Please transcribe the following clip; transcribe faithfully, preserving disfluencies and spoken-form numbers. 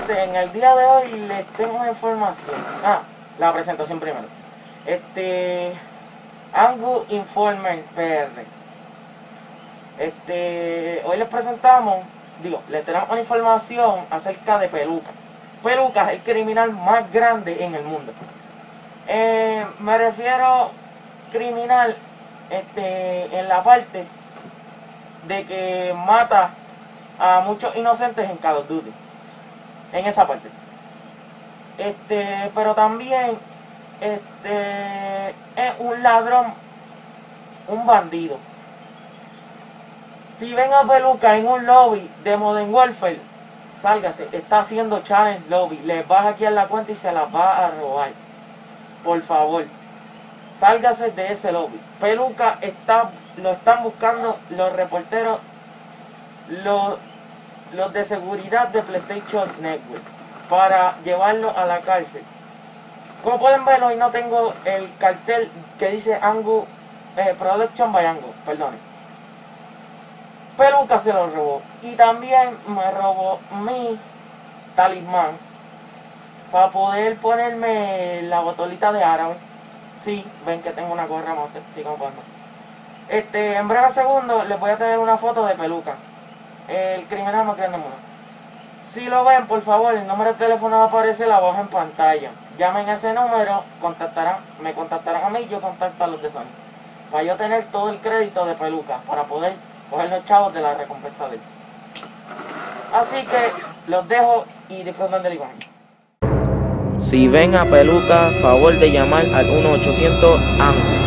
gente, en el día de hoy les tengo información. Ah, la presentación primero. Este, Angus Informer P R. Este, hoy les presentamos, digo, les tenemos una información acerca de Peluca. Peluca es el criminal más grande en el mundo. Eh, me refiero criminal este, en la parte de que mata a muchos inocentes en Call of Duty. En esa parte. Este, pero también este es un ladrón, un bandido. Si ven a Peluca en un lobby de Modern Warfare, sálgase, está haciendo challenge lobby, les va a hackear la cuenta y se la va a robar. Por favor, sálgase de ese lobby. Peluca está, lo están buscando los reporteros, los, los de seguridad de PlayStation Network, para llevarlo a la cárcel. Como pueden ver, hoy no tengo el cartel que dice Angus eh, Production by Angus, perdón. Peluca se lo robó. Y también me robó mi talismán para poder ponerme la botolita de árabe. Sí, ven que tengo una gorra monte, sí, como pueden ver. Este, en breve segundo les voy a tener una foto de Peluca, el criminal más grande del mundo. Si lo ven, por favor, el número de teléfono va a aparecer abajo en pantalla. Llamen a ese número, contactarán, me contactarán a mí y yo contacto a los de Sony. Para yo tener todo el crédito de Peluca, para poder coger los chavos de la recompensa de él. Así que los dejo y disfruten del imagen. Si ven a Peluca, favor de llamar al uno ochocientos A M